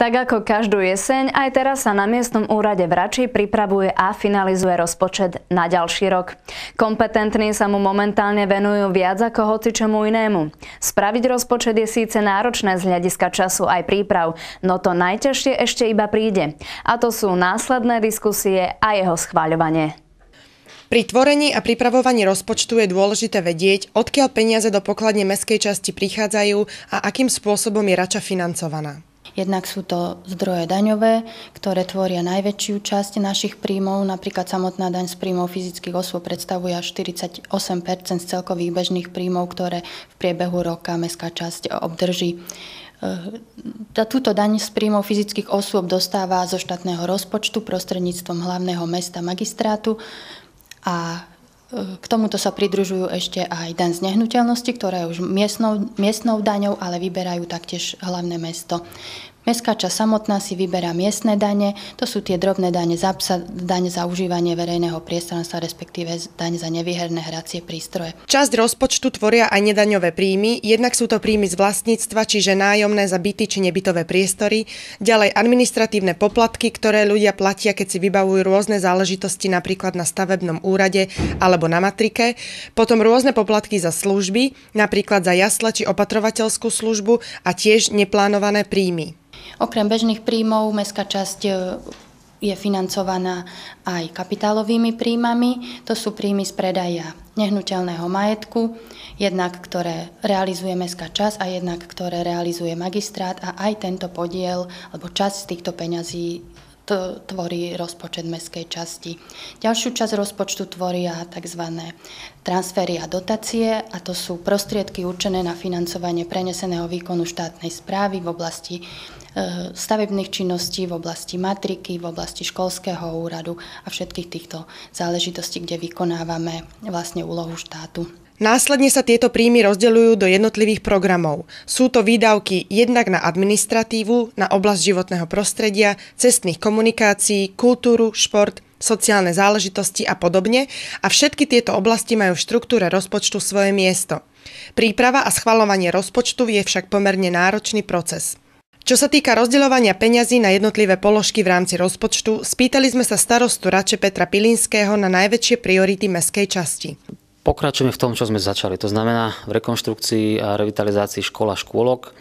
Tak ako každú jeseň, aj teraz sa na miestnom úrade v Rači pripravuje a finalizuje rozpočet na ďalší rok. Kompetentní sa mu momentálne venujú viac ako hocičomu inému. Spraviť rozpočet je síce náročné z hľadiska času aj príprav, no to najťažšie ešte iba príde. A to sú následné diskusie a jeho schváľovanie. Pri tvorení a pripravovaní rozpočtu je dôležité vedieť, odkiaľ peniaze do pokladne mestskej časti prichádzajú a akým spôsobom je Rača financovaná. Jednak sú to zdroje daňové, ktoré tvoria najväčšiu časť našich príjmov. Napríklad samotná daň z príjmov fyzických osôb predstavuje až 48% z celkových bežných príjmov, ktoré v priebehu roka mestská časť obdrží. Túto daň z príjmov fyzických osôb dostáva zo štátneho rozpočtu prostredníctvom hlavného mesta magistrátu a k tomuto sa pridružujú ešte aj daň z nehnuteľnosti, ktorá je už miestnou daňou, ale vyberajú taktiež hlavné mesto. Mestská časť samotná si vyberá miestne dane, to sú tie drobné dane za psa, daň za užívanie verejného priestranstva, respektíve daň za nevyherné hracie prístroje. Časť rozpočtu tvoria aj nedaňové príjmy, jednak sú to príjmy z vlastníctva, čiže nájomné za byty či nebytové priestory, ďalej administratívne poplatky, ktoré ľudia platia, keď si vybavujú rôzne záležitosti napríklad na stavebnom úrade alebo na matrike, potom rôzne poplatky za služby, napríklad za jasle či opatrovateľskú službu a tiež neplánované príjmy. Okrem bežných príjmov mestská časť je financovaná aj kapitálovými príjmami. To sú príjmy z predaja nehnuteľného majetku, jednak ktoré realizuje mestská časť a jednak ktoré realizuje magistrát a aj tento podiel alebo časť z týchto peňazí tvorí rozpočet mestskej časti. Ďalšiu časť rozpočtu tvoria tzv. Transfery a dotácie a to sú prostriedky určené na financovanie preneseného výkonu štátnej správy v oblasti stavebných činností, v oblasti matriky, v oblasti školského úradu a všetkých týchto záležitostí, kde vykonávame vlastne úlohu štátu. Následne sa tieto príjmy rozdeľujú do jednotlivých programov. Sú to výdavky jednak na administratívu, na oblasť životného prostredia, cestných komunikácií, kultúru, šport, sociálne záležitosti a podobne a všetky tieto oblasti majú v štruktúre rozpočtu svoje miesto. Príprava a schvaľovanie rozpočtu je však pomerne náročný proces. Čo sa týka rozdeľovania peňazí na jednotlivé položky v rámci rozpočtu, spýtali sme sa starostu Rače Petra Pilinského na najväčšie priority mestskej časti. Pokračujeme v tom, čo sme začali. To znamená v rekonštrukcii a revitalizácii škôl a škôlok.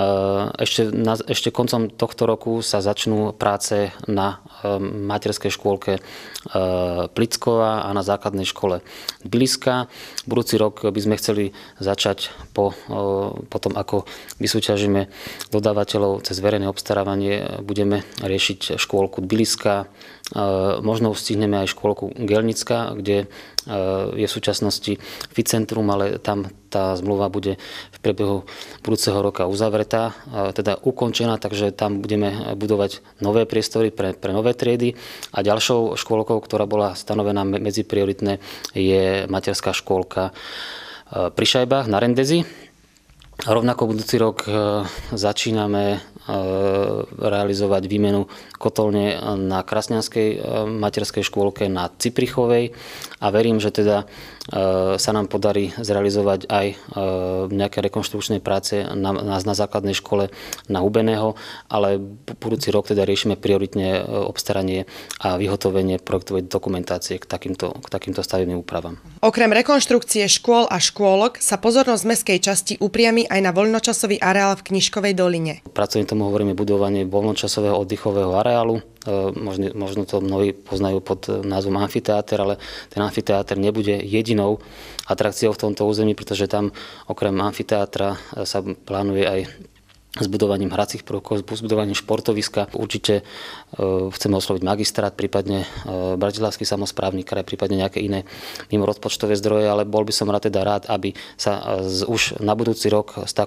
Ešte koncom tohto roku sa začnú práce na materskej škôlke Plickova a na základnej škole Biliska. Budúci rok by sme chceli začať po tom, ako vysúťažíme dodávateľov cez verejné obstarávanie, budeme riešiť škôlku Biliska. Možno stihneme aj škôlku Gelnická, kde je v súčasnosti Ficentrum, ale tam tá zmluva bude v priebehu budúceho roka uzavretá, teda ukončená, takže tam budeme budovať nové priestory pre nové triedy. A ďalšou škôlkou, ktorá bola stanovená medzi prioritné, je materská škôlka pri Šajbách na Rendezi. Rovnako budúci rok začíname realizovať výmenu kotolne na Krasňanskej materskej škôlke na Ciprichovej a verím, že teda sa nám podarí zrealizovať aj nejaké rekonštrukčné práce na základnej škole na Hubeného, ale budúci rok teda riešime prioritne obstaranie a vyhotovenie projektovej dokumentácie k takýmto stavebným úpravám. Okrem rekonštrukcie škôl a škôlok sa pozornosť mestskej časti upriami aj na voľnočasový areál v Knižkovej doline. Pracovne tomu hovoríme budovanie voľnočasového oddychového areálu. Možno to mnohí poznajú pod názvom amfiteáter, ale ten amfiteáter nebude jedinou atrakciou v tomto území, pretože tam okrem amfiteátra sa plánuje aj s budovaním hracích prvkov, s budovaním športoviska. Určite chceme osloviť magistrát, prípadne Bratislavský samosprávny kraj, prípadne nejaké iné mimo rozpočtové zdroje, ale bol by som rád, aby sa už na budúci rok s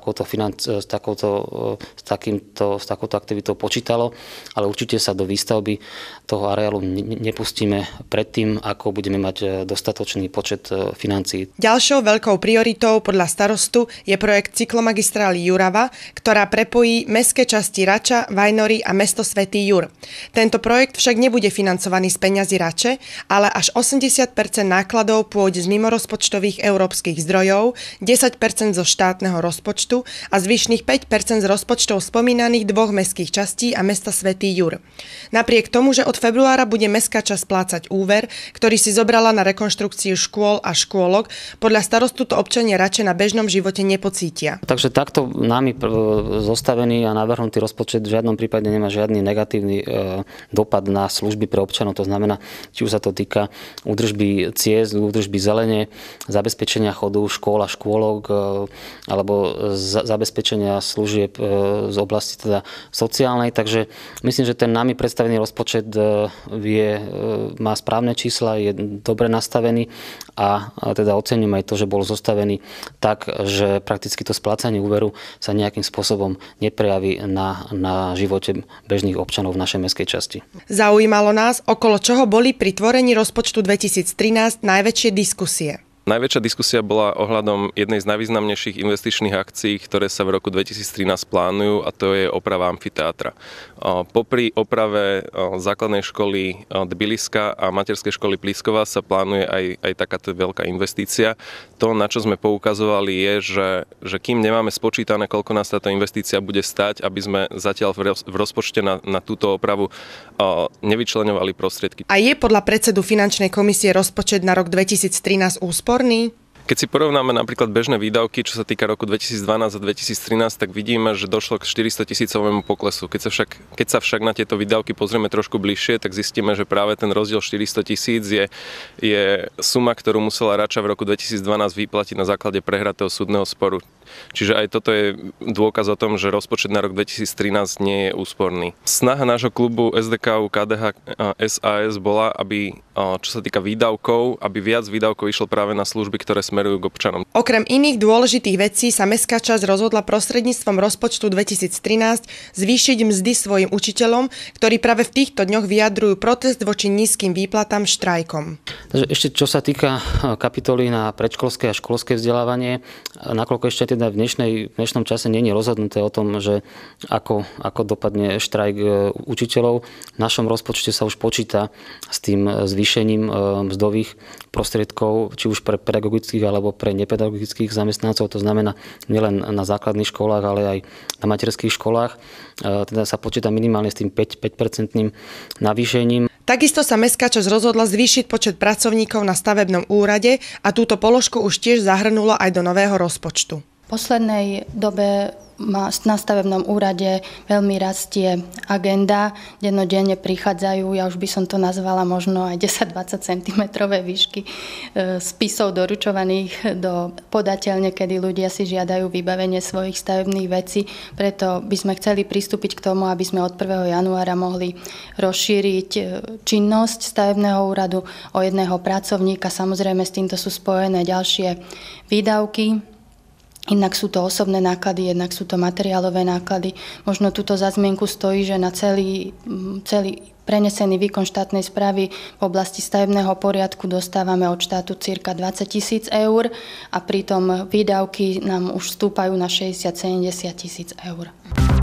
takouto aktivitou počítalo, ale určite sa do výstavby toho areálu nepustíme predtým, ako budeme mať dostatočný počet financií. Ďalšou veľkou prioritou podľa starostu je projekt cyklomagistrály Jurava, ktorá prepojí mestské časti Rača, Vajnory a mesto Svätý Jur. Tento projekt však nebude financovaný z peňazí Rače, ale až 80% nákladov pôjde z mimorozpočtových európskych zdrojov, 10% zo štátneho rozpočtu a zvyšných 5% z rozpočtov spomínaných dvoch mestských častí a mesta Svätý Jur. Napriek tomu, že od februára bude mestská časť splácať úver, ktorý si zobrala na rekonštrukciu škôl a škôlok, podľa starostu to občania Rače na bežnom živote nepocítia. Takže takto nami zostavený a navrhnutý rozpočet v žiadnom prípade nemá žiadny negatívny dopad na služby pre občanov. To znamená, či už sa to týka údržby ciest, údržby zelene, zabezpečenia chodu škôl a škôlok alebo zabezpečenia služieb z oblasti teda sociálnej. Takže myslím, že ten nami predstavený rozpočet má správne čísla, je dobre nastavený a teda ocením aj to, že bol zostavený tak, že prakticky to splácanie úveru sa nejakým spôsobom neprejaví na živote bežných občanov v našej mestskej časti. Zaujímalo nás, okolo čoho boli pri tvorení rozpočtu 2013 najväčšie diskusie. Najväčšia diskusia bola ohľadom jednej z najvýznamnejších investičných akcií, ktoré sa v roku 2013 plánujú, a to je oprava amfiteátra. Popri oprave základnej školy Tbiliska a materskej školy Plísková sa plánuje aj takáto veľká investícia. To, na čo sme poukazovali, je, že kým nemáme spočítané, koľko nás táto investícia bude stať, aby sme zatiaľ v rozpočte na túto opravu nevyčleňovali prostriedky. A je podľa predsedu finančnej komisie rozpočet na rok 2013 úsporný? Keď si porovnáme napríklad bežné výdavky, čo sa týka roku 2012 a 2013, tak vidíme, že došlo k 400 000 poklesu. Keď sa však na tieto výdavky pozrieme trošku bližšie, tak zistíme, že práve ten rozdiel 400 000 je suma, ktorú musela Rača v roku 2012 vyplatiť na základe prehratého súdneho sporu. Čiže aj toto je dôkaz o tom, že rozpočet na rok 2013 nie je úsporný. Snaha nášho klubu SDK KDH SAS bola, aby, čo sa týka výdavkov, aby viac výdavkov išlo práve na služby, ktoré smerujú k občanom. Okrem iných dôležitých vecí sa mestská časť rozhodla prostredníctvom rozpočtu 2013 zvýšiť mzdy svojim učiteľom, ktorí práve v týchto dňoch vyjadrujú protest voči nízkym výplatám štrajkom. Takže ešte čo sa týka kapitoly na predškolské a školské vzdelávanie, nakoľko ešte teda v dnešnom čase nie je rozhodnuté o tom, že ako dopadne štrajk učiteľov. V našom rozpočte sa už počíta s tým zvýšením mzdových prostriedkov, či už pre pedagogických alebo pre nepedagogických zamestnancov. To znamená nielen na základných školách, ale aj na materských školách. Teda sa počíta minimálne s tým 5% navýšením. Takisto sa mestská časť rozhodla zvýšiť počet pracovníkov na stavebnom úrade a túto položku už tiež zahrnula aj do nového rozpočtu. V poslednej dobe na stavebnom úrade veľmi rastie agenda. Dennodenne prichádzajú, ja už by som to nazvala možno aj 10-20 cm výšky spisov doručovaných do podateľne, kedy ľudia si žiadajú vybavenie svojich stavebných vecí. Preto by sme chceli pristúpiť k tomu, aby sme od 1. januára mohli rozšíriť činnosť stavebného úradu o jedného pracovníka. Samozrejme, s týmto sú spojené ďalšie výdavky. Jednak sú to osobné náklady, jednak sú to materiálové náklady. Možno túto za zmienku stojí, že na celý prenesený výkon štátnej správy v oblasti stavebného poriadku dostávame od štátu cirka 20 000 eur a pritom výdavky nám už vstúpajú na 60-70 000 eur.